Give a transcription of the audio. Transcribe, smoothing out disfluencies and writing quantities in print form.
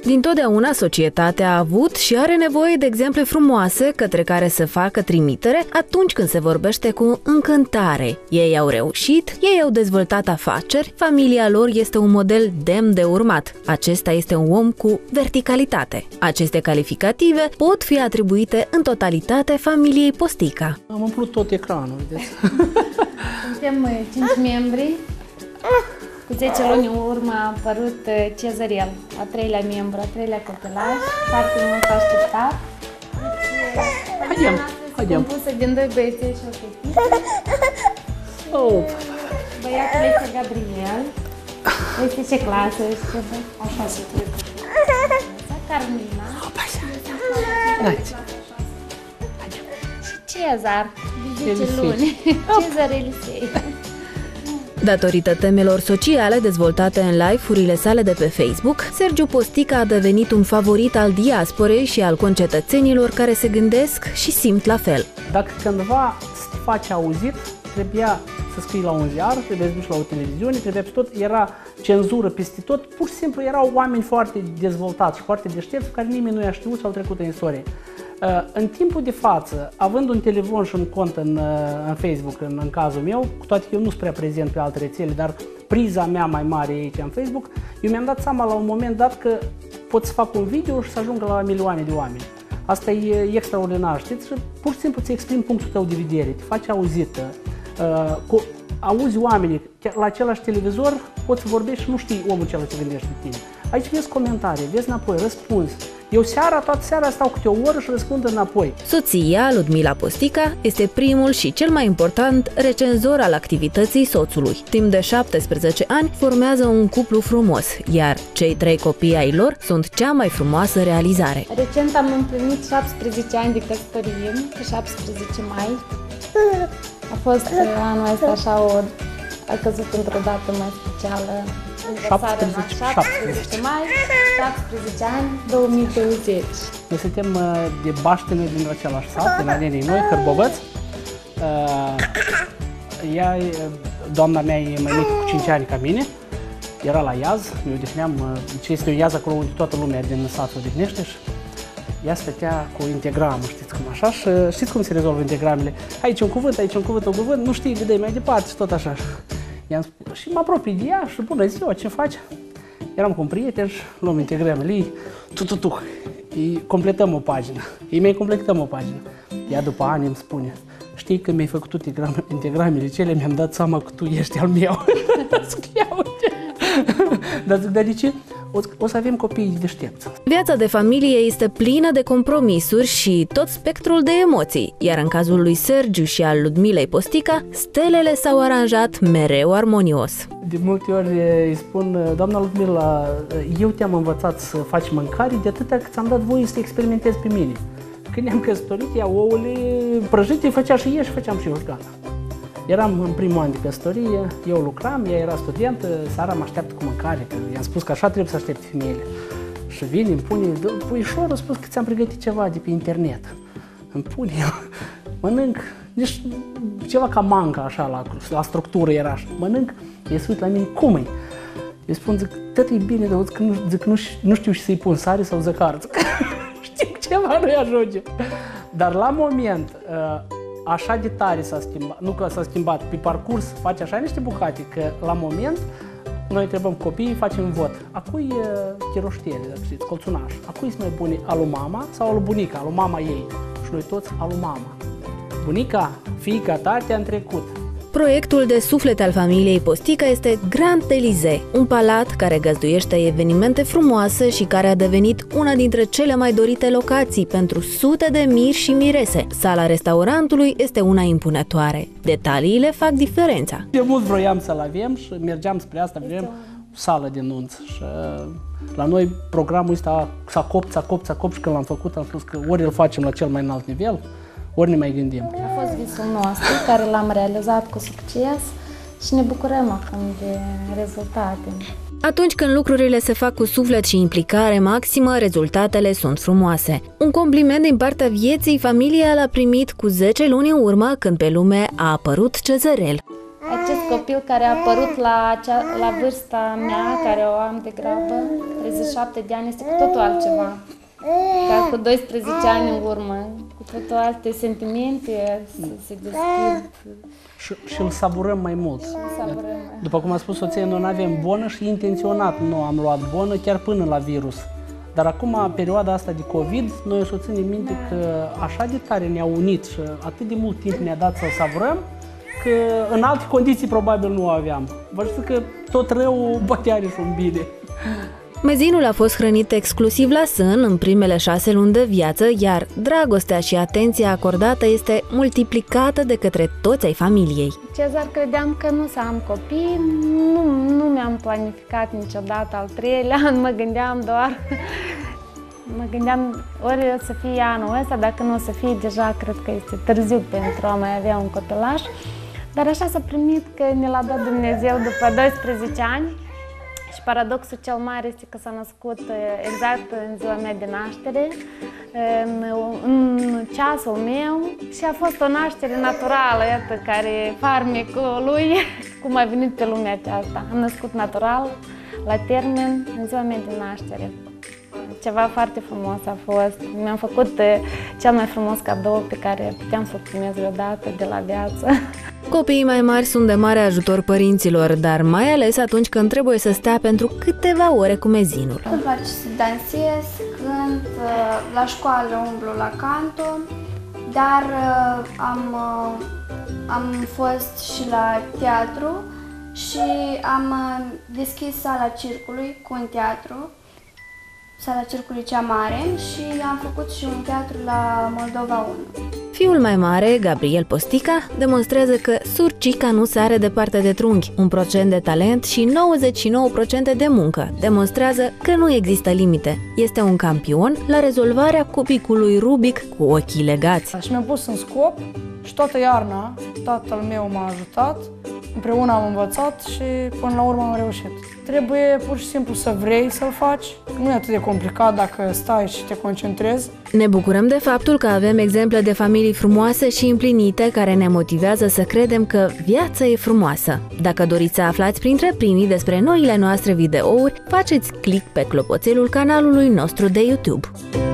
Dintotdeauna societatea a avut și are nevoie de exemple frumoase către care să facă trimitere atunci când se vorbește cu încântare. Ei au reușit, ei au dezvoltat afaceri, familia lor este un model demn de urmat. Acesta este un om cu verticalitate. Aceste calificative pot fi atribuite în totalitate familiei Postica. Am umplut tot ecranul, vedeți? Suntem 5 membri. Cu 10 luni în urmă a apărut Cezarel, a treilea membru, a treilea copilaș, foarte mult așteptat. Haidem. Compusă din 2 băieței și o fetiță. Băiatul este Gabriel. Este ce clasă? Așa se trebuie. Carmina. Și Cezar, de 10 luni. Cezar Elisei. Datorită temelor sociale dezvoltate în live-urile sale de pe Facebook, Sergiu Postica a devenit un favorit al diasporei și al concetățenilor care se gândesc și simt la fel. Dacă cândva să te faci auzit, trebuia să scrii la un ziar, trebuia să duci la o televiziune, trebuia pe tot, era cenzură peste tot, pur și simplu erau oameni foarte dezvoltați și foarte deștepți pe care nimeni nu i-a știut și au trecut în istorie. În timpul de față, având un telefon și un cont în Facebook, în cazul meu, cu toate că eu nu sunt prea prezent pe alte rețele, dar priza mea mai mare e aici în Facebook, eu mi-am dat seama la un moment dat că pot să fac un video și să ajungă la milioane de oameni. Asta e extraordinar, știți? Și pur și simplu ți exprimi punctul tău de vedere, te faci auzită, auzi oamenii, la același televizor poți să vorbești și nu știi omul celălalt ce gândește de tine. Aici vezi comentarii, vezi înapoi, răspunzi. Eu toată seara stau câte o oră și răspund înapoi. Soția, Ludmila Postica, este primul și cel mai important recenzor al activității soțului. Timp de 17 ani formează un cuplu frumos, iar cei 3 copii ai lor sunt cea mai frumoasă realizare. Recent am împlinit 17 ani de căsătorie, pe 17 mai. A fost anul ăsta așa a căzut într-o dată mai specială. 17 mai, 17 ani, 2020. Noi suntem de baștene din același sat, de la nenii noi, Hârbovăț. Doamna mea e mai mică cu 5 ani ca mine. Era la iaz, ne odihneam, ce este un iaz acolo unde toată lumea din sat se odihnește și ea stătea cu integramul, știți cum așa, și știți cum se rezolvă integramele? Aici un cuvânt, un cuvânt, nu știi, vedeai mai departe și tot așa. Și mă apropii de ea și bună ziua, ce faci? Eram cu un prieten și luăm integramele ei, completăm o pagină. Ei mai completăm o pagină. Ea după ani îmi spune, știi că mi-ai făcut integramele cele, mi-am dat seama că tu ești al meu. Dar zic, dar de ce? O să avem copii deștepți. Viața de familie este plină de compromisuri și tot spectrul de emoții, iar în cazul lui Sergiu și al Ludmilei Postica, stelele s-au aranjat mereu armonios. De multe ori îi spun, doamna Ludmila, eu te-am învățat să faci mâncare de atâta că ți-am dat voie să experimentezi pe mine. Când ne-am căsătorit, ea ouăle prăjite, făcea și ea și făceam și eu și gata. Eram în primul an de căsătorie, eu lucram, ea era studentă, seara mă așteaptă cu mâncare, că i-am spus că așa trebuie să aștepte femeile. Și vine, îmi pune, puișor, a spus că ți-am pregătit ceva de pe internet. Îmi pune, mănânc, deci ceva ca manga, așa, la structură era așa. Mănânc, e se uit la mine, cum e? Eu spun, zic, tătă, e bine, dar zic, nu știu și să-i pun sare sau zăcar. Zic, știu ceva nu-i ajunge. Dar la moment, așa de tare s-a schimbat, nu că s-a schimbat, pe parcurs face așa niște bucate, că la moment noi întrebăm copiii, facem vot. A cui chiroștiere, dacă știți, colțunaș? A cui sunt mai bune, alu mama sau alu bunica, alu mama ei? Și noi toți alu mama. Bunica, fiica ta te-a întrecut. Proiectul de suflet al familiei Postica este Grand Élysée, un palat care găzduiește evenimente frumoase și care a devenit una dintre cele mai dorite locații pentru sute de miri și mirese. Sala restaurantului este una impunătoare. Detaliile fac diferența. De mult vroiam să-l avem și mergeam spre asta, vrem o sală de nunți. Și la noi programul ăsta s-a copt și când l-am făcut am spus că ori îl facem la cel mai înalt nivel, ori ne mai gândim. A fost visul nostru, care l-am realizat cu succes și ne bucurăm acum de rezultate. Atunci când lucrurile se fac cu suflet și implicare maximă, rezultatele sunt frumoase. Un compliment din partea vieții familiei l-a primit cu 10 luni în urmă, când pe lume a apărut Cezarel. acest copil care a apărut la vârsta mea, care o am de grabă, 37 de ani, este cu totul altceva. Ca cu 12 ani în urmă, cu totul alte sentimente se deschid. Și îl savurăm mai mult. După cum a spus soția, noi nu avem bonă și intenționat nu am luat bonă chiar până la virus. Dar acum, perioada asta de COVID, noi o să ținem minte că așa de tare ne-a unit și atât de mult timp ne-a dat să-l savurăm, că în alte condiții probabil nu o aveam. Vă știu că tot rău poate are și un bine. Mezinul a fost hrănit exclusiv la sân în primele 6 luni de viață, iar dragostea și atenția acordată este multiplicată de către toți ai familiei. Cezar, credeam că nu să am copii, nu mi-am planificat niciodată al 3-lea an, mă gândeam ori o să fie anul ăsta, dacă nu o să fie, deja cred că este târziu pentru a mai avea un copilaș. Dar așa s-a primit că ne l-a dat Dumnezeu după 12 ani. Și paradoxul cel mare este că s-a născut exact în ziua mea de naștere, în ceasul meu, și a fost o naștere naturală, iată, care farmecul lui, cum a venit pe lumea aceasta. Am născut natural, la termen, în ziua mea de naștere. Ceva foarte frumos a fost. Mi-am făcut cel mai frumos cadou pe care puteam să-l primesc vreodată de la viață. Copiii mai mari sunt de mare ajutor părinților, dar mai ales atunci când trebuie să stea pentru câteva ore cu mezinul. Îmi place să dansez, cânt, la școală umblu la canto, dar am fost și la teatru și am deschis sala circului cu un teatru, sala circului cea mare, și am făcut și un teatru la Moldova 1. Fiul mai mare, Gabriel Postica, demonstrează că surcica nu sare departe de trunchi. 1% de talent și 99% de muncă demonstrează că nu există limite. Este un campion la rezolvarea cubicului Rubik cu ochii legați. Și mi-am pus în scop și toată iarna tatăl meu m-a ajutat, împreună am învățat și până la urmă am reușit. Trebuie pur și simplu să vrei să-l faci, nu e atât de complicat dacă stai și te concentrezi. Ne bucurăm de faptul că avem exemple de familii frumoase și împlinite care ne motivează să credem că viața e frumoasă. Dacă doriți să aflați printre primii despre noile noastre videouri, faceți click pe clopoțelul canalului nostru de YouTube.